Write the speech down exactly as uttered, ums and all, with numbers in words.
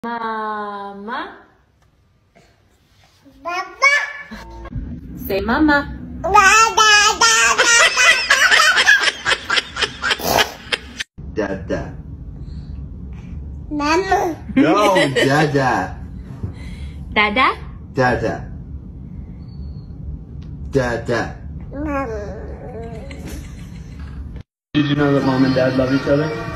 Mama. Papa. Say mama. Dada. Mama. No, Dada. Dada. Dada. Dada. Mama. Did you know that mom and dad love each other?